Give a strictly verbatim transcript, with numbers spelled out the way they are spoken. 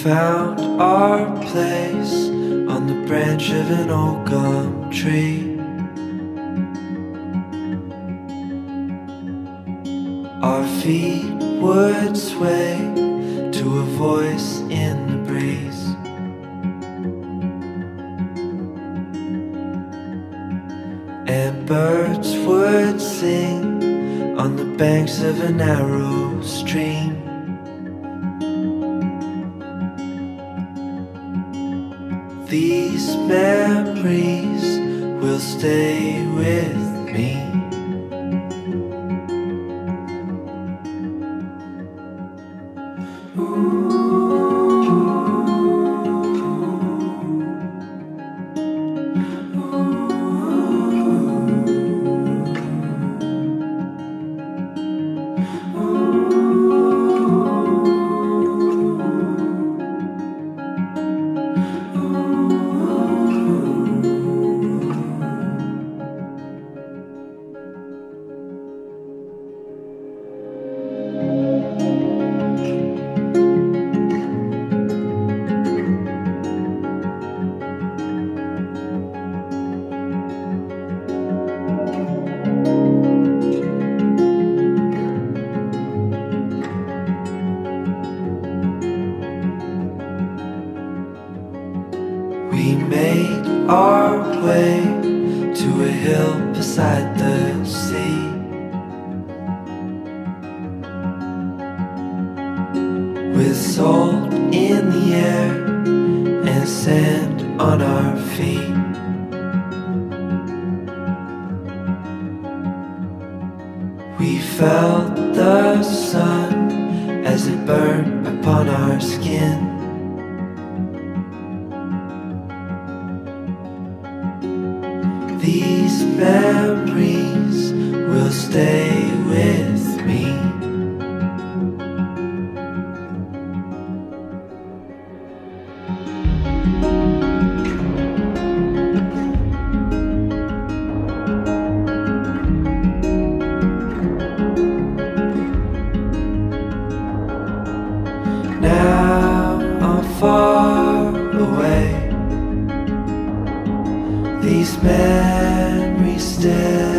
found our place on the branch of an old gum tree. Our feet would sway to a voice in the breeze. And birds would sing on the banks of a narrow stream. These memories will stay with me. We made our way to a hill beside the sea. With salt in the air and sand on our feet. We felt the sun as it burned upon our skin. These memories will stay with me. Now I'm far away. These memories still